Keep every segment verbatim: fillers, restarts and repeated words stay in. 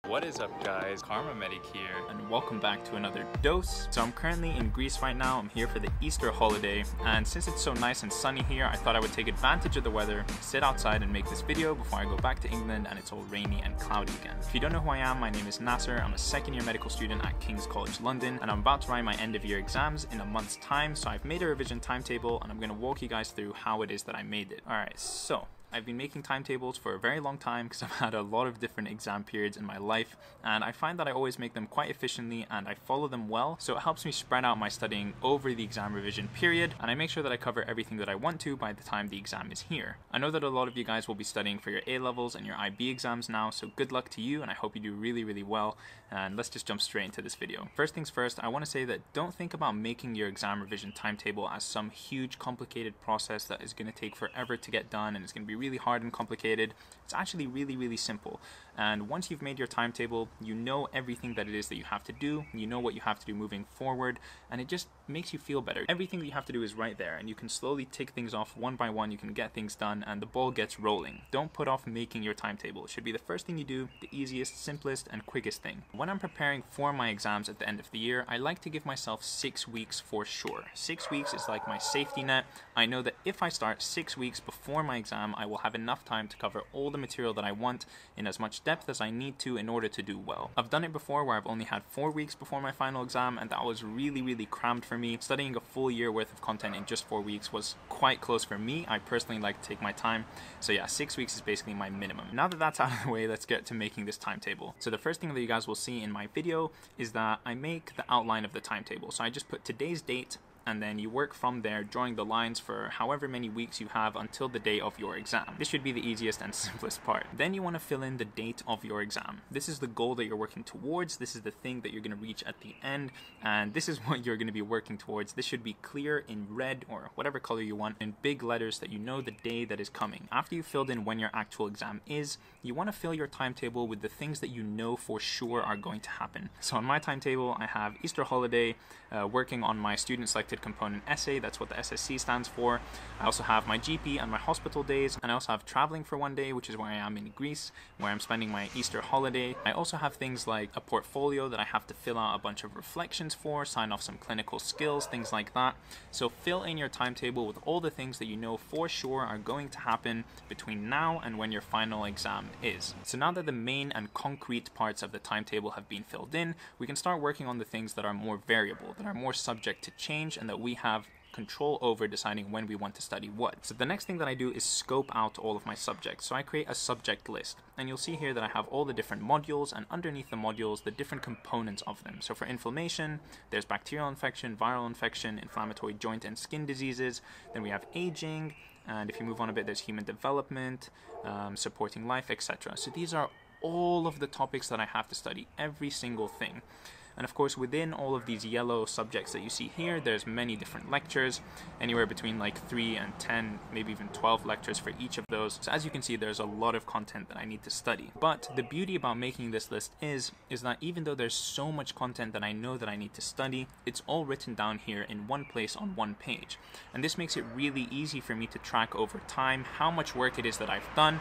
What is up guys, KharmaMedic here, and welcome back to another dose. So I'm currently in Greece right now. I'm here for the Easter holiday, and since it's so nice and sunny here, I thought I would take advantage of the weather, sit outside and make this video before I go back to England and it's all rainy and cloudy again. If you don't know who I am, my name is Nasir. I'm a second year medical student at King's College London, and I'm about to write my end of year exams in a month's time. So I've made a revision timetable and I'm going to walk you guys through how it is that I made it. Alright, so I've been making timetables for a very long time because I've had a lot of different exam periods in my life, and I find that I always make them quite efficiently and I follow them well, so it helps me spread out my studying over the exam revision period, and I make sure that I cover everything that I want to by the time the exam is here. I know that a lot of you guys will be studying for your A levels and your I B exams now, so good luck to you and I hope you do really really well, and let's just jump straight into this video. First things first, I want to say that don't think about making your exam revision timetable as some huge complicated process that is going to take forever to get done and it's going to be really hard and complicated. It's actually really really simple, and once you've made your timetable, you know everything that it is that you have to do, you know what you have to do moving forward, and it just makes you feel better. Everything that you have to do is right there, and you can slowly tick things off one by one. You can get things done and the ball gets rolling. Don't put off making your timetable. It should be the first thing you do, the easiest, simplest and quickest thing. When I'm preparing for my exams at the end of the year, I like to give myself six weeks for sure. Six weeks is like my safety net. I know that if I start six weeks before my exam, I will have enough time to cover all the material that I want in as much depth as I need to in order to do well. I've done it before where I've only had four weeks before my final exam, and that was really really crammed for me. Studying a full year worth of content in just four weeks was quite close for me. I personally like to take my time, so yeah, six weeks is basically my minimum. Now that that's out of the way, let's get to making this timetable. So the first thing that you guys will see in my video is that I make the outline of the timetable. So I just put today's date, and then you work from there, drawing the lines for however many weeks you have until the day of your exam. This should be the easiest and simplest part. Then you want to fill in the date of your exam. This is the goal that you're working towards. This is the thing that you're going to reach at the end, and this is what you're going to be working towards. This should be clear in red or whatever color you want, in big letters, that you know the day that is coming. After you've filled in when your actual exam is, you want to fill your timetable with the things that you know for sure are going to happen. So on my timetable, I have Easter holiday, uh, working on my student selected component essay. That's what the S S C stands for. I also have my G P and my hospital days, and I also have traveling for one day, which is where I am in Greece, where I'm spending my Easter holiday. I also have things like a portfolio that I have to fill out a bunch of reflections for, sign off some clinical skills, things like that. So fill in your timetable with all the things that you know for sure are going to happen between now and when your final exam is. So now that the main and concrete parts of the timetable have been filled in, we can start working on the things that are more variable, that are more subject to change, and that we have control over deciding when we want to study what. So the next thing that I do is scope out all of my subjects. So I create a subject list, and you'll see here that I have all the different modules, and underneath the modules the different components of them. So for inflammation, there's bacterial infection, viral infection, inflammatory joint and skin diseases. Then we have aging, and if you move on a bit, there's human development, um, supporting life, et cetera. So these are all of the topics that I have to study, every single thing. And of course, within all of these yellow subjects that you see here, there's many different lectures, anywhere between like three and ten, maybe even twelve lectures for each of those. So as you can see, there's a lot of content that I need to study. But the beauty about making this list is, is that even though there's so much content that I know that I need to study, it's all written down here in one place on one page. And this makes it really easy for me to track over time how much work it is that I've done.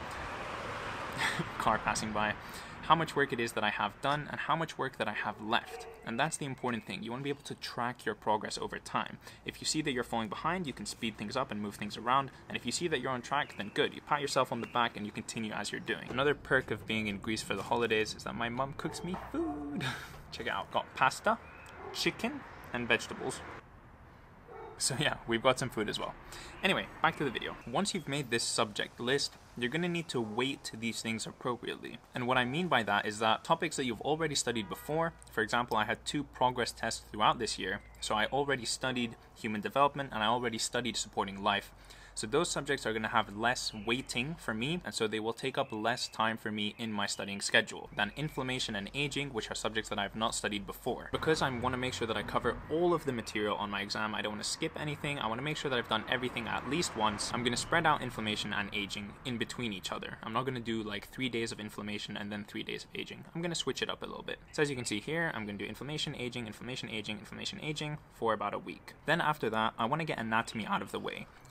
Car passing by. How much work it is that I have done and how much work that I have left. And that's the important thing. You want to be able to track your progress over time. If you see that you're falling behind, you can speed things up and move things around. And if you see that you're on track, then good. You pat yourself on the back and you continue as you're doing. Another perk of being in Greece for the holidays is that my mum cooks me food. Check it out. Got pasta, chicken, and vegetables. So yeah, we've got some food as well. Anyway, back to the video. Once you've made this subject list, you're going to need to weight these things appropriately. And what I mean by that is that topics that you've already studied before, for example, I had two progress tests throughout this year, so I already studied human development and I already studied supporting life. So those subjects are going to have less weighting for me, and so they will take up less time for me in my studying schedule than inflammation and aging, which are subjects that I have not studied before. Because I want to make sure that I cover all of the material on my exam, I don't want to skip anything, I want to make sure that I've done everything at least once, I'm going to spread out inflammation and aging in between each other. I'm not going to do like three days of inflammation and then three days of aging. I'm going to switch it up a little bit. So as you can see here, I'm going to do inflammation, aging, inflammation, aging, inflammation, aging for about a week. Then after that, I want to get anatomy out of the way.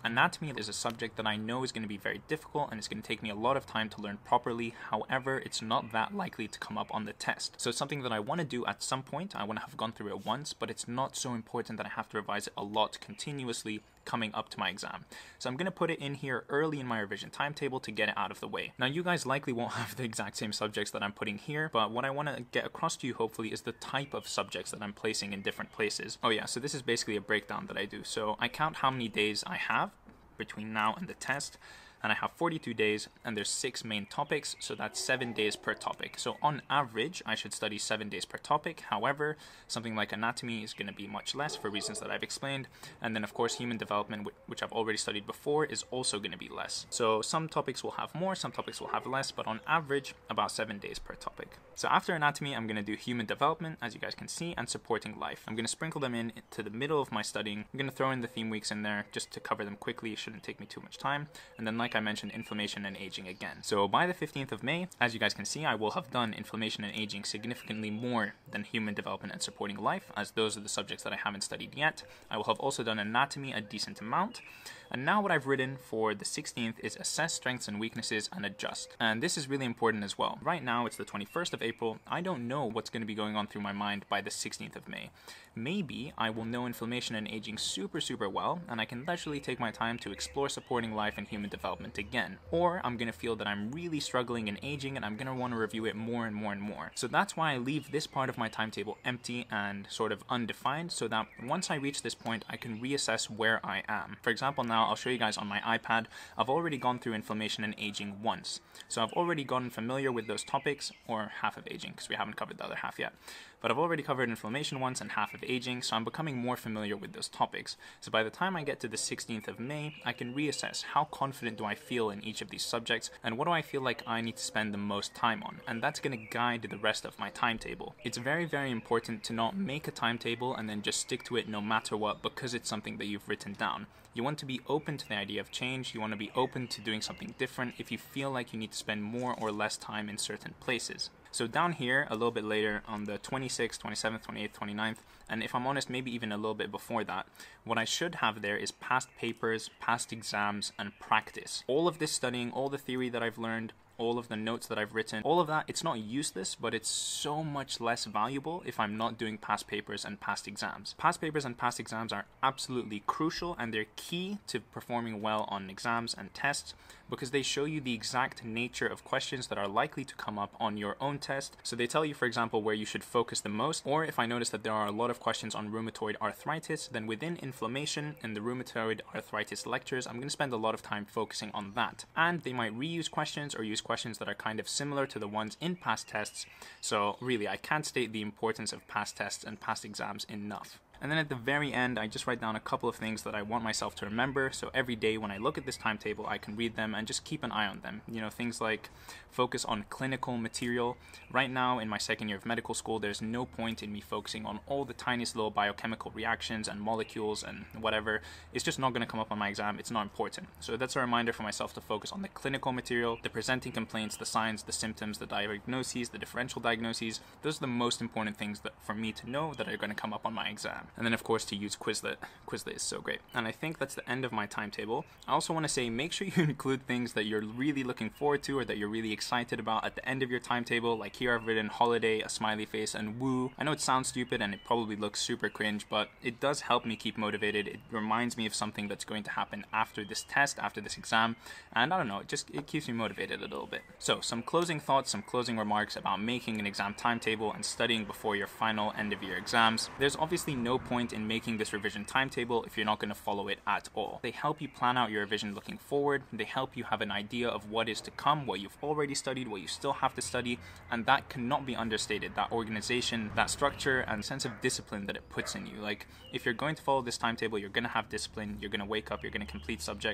Anatomy is a subject that I know is going to be very difficult and it's going to take me a lot of time to learn properly. However, it's not that likely to come up on the test. So it's something that I want to do at some point. I want to have gone through it once, but it's not so important that I have to revise it a lot continuously coming up to my exam. So I'm going to put it in here early in my revision timetable to get it out of the way. Now you guys likely won't have the exact same subjects that I'm putting here, but what I want to get across to you hopefully is the type of subjects that I'm placing in different places. Oh yeah, so this is basically a breakdown that I do. So I count how many days I have between now and the test, and I have forty-two days, and there's six main topics, so that's seven days per topic. So on average, I should study seven days per topic. However, something like anatomy is going to be much less for reasons that I've explained. And then of course, human development, which I've already studied before, is also going to be less. So some topics will have more, some topics will have less, but on average, about seven days per topic. So after anatomy, I'm going to do human development, as you guys can see, and supporting life. I'm going to sprinkle them in to the middle of my studying. I'm going to throw in the theme weeks in there just to cover them quickly. It shouldn't take me too much time. And then like I mentioned, inflammation and aging again. So by the fifteenth of May, as you guys can see, I will have done inflammation and aging significantly more than human development and supporting life, as those are the subjects that I haven't studied yet. I will have also done anatomy a decent amount. And now what I've written for the sixteenth is assess strengths and weaknesses and adjust. And this is really important as well. Right now it's the twenty-first of April. I don't know what's going to be going on through my mind by the sixteenth of May. Maybe I will know inflammation and aging super super well, and I can leisurely take my time to explore supporting life and human development again. Or I'm going to feel that I'm really struggling in aging and I'm going to want to review it more and more and more. So that's why I leave this part of my timetable empty and sort of undefined, so that once I reach this point I can reassess where I am. For example, now I'll show you guys on my iPad. I've already gone through inflammation and aging once. So I've already gotten familiar with those topics, or half of aging, because we haven't covered the other half yet. But I've already covered inflammation once and half of aging, so I'm becoming more familiar with those topics. So by the time I get to the sixteenth of May, I can reassess how confident do I feel in each of these subjects, and what do I feel like I need to spend the most time on, and that's going to guide the rest of my timetable. It's very, very important to not make a timetable and then just stick to it no matter what because it's something that you've written down. You want to be open to the idea of change. You want to be open to doing something different if you feel like you need to spend more or less time in certain places. So down here, a little bit later, on the twenty-sixth, twenty-seventh, twenty-eighth, twenty-ninth, and if I'm honest, maybe even a little bit before that, what I should have there is past papers, past exams, and practice. All of this studying, all the theory that I've learned, all of the notes that I've written, all of that, it's not useless, but it's so much less valuable if I'm not doing past papers and past exams. Past papers and past exams are absolutely crucial, and they're key to performing well on exams and tests because they show you the exact nature of questions that are likely to come up on your own test. So they tell you, for example, where you should focus the most, or if I notice that there are a lot of questions on rheumatoid arthritis, then within inflammation in the rheumatoid arthritis lectures, I'm going to spend a lot of time focusing on that. And they might reuse questions or use questions that are kind of similar to the ones in past tests. So really, I can't state the importance of past tests and past exams enough. And then at the very end, I just write down a couple of things that I want myself to remember. So every day when I look at this timetable, I can read them and just keep an eye on them. You know, things like focus on clinical material. Right now in my second year of medical school, there's no point in me focusing on all the tiniest little biochemical reactions and molecules and whatever. It's just not going to come up on my exam. It's not important. So that's a reminder for myself to focus on the clinical material, the presenting complaints, the signs, the symptoms, the diagnoses, the differential diagnoses. Those are the most important things that for me to know that are going to come up on my exam. And then of course to use Quizlet. Quizlet is so great. And I think that's the end of my timetable. I also want to say, make sure you include things that you're really looking forward to or that you're really excited about at the end of your timetable. Like here I've written holiday, a smiley face, and woo. I know it sounds stupid and it probably looks super cringe, but it does help me keep motivated. It reminds me of something that's going to happen after this test, after this exam, and I don't know, it just it keeps me motivated a little bit. So some closing thoughts, some closing remarks about making an exam timetable and studying before your final end of year exams. There's obviously no point in making this revision timetable if you're not going to follow it at all. They help you plan out your revision looking forward. They help you have an idea of what is to come, what you've already studied, what you still have to study, and that cannot be understated. That organization, that structure, and sense of discipline that it puts in you. Like, if you're going to follow this timetable, you're going to have discipline, you're going to wake up, you're going to complete subjects.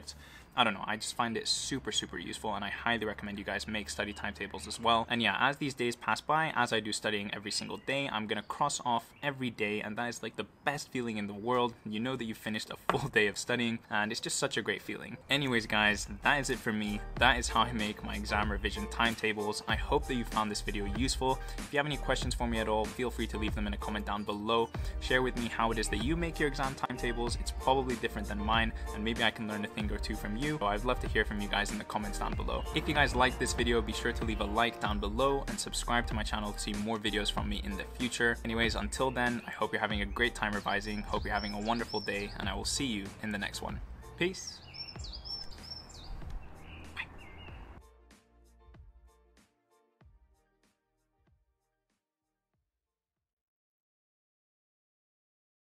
I don't know, I just find it super, super useful, and I highly recommend you guys make study timetables as well. And yeah, as these days pass by, as I do studying every single day, I'm gonna cross off every day, and that is like the best feeling in the world. You know that you finished a full day of studying, and it's just such a great feeling. Anyways guys, that is it for me. That is how I make my exam revision timetables. I hope that you found this video useful. If you have any questions for me at all, feel free to leave them in a comment down below. Share with me how it is that you make your exam timetables. It's probably different than mine, and maybe I can learn a thing or two from you. So I'd love to hear from you guys in the comments down below. If you guys like this video, be sure to leave a like down below and subscribe to my channel to see more videos from me in the future. Anyways, until then, I hope you're having a great time revising, hope you're having a wonderful day, and I will see you in the next one. Peace!